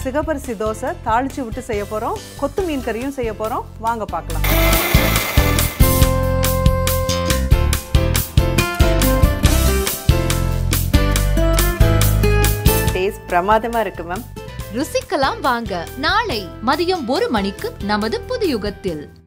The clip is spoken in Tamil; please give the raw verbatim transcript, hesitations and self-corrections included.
சிகப்பரிசி தோசை தாளிச்சு விட்டு செய்ய போறோம். கொத்து மீன் கறியும் செய்ய போறோம். வாங்க பார்க்கலாம். டேஸ்ட் பிரமாதமா இருக்கு மேம். ருசிக்கலாம் வாங்க. நாளை மதியம் ஒரு மணிக்கு நமது புது யுகத்தில்.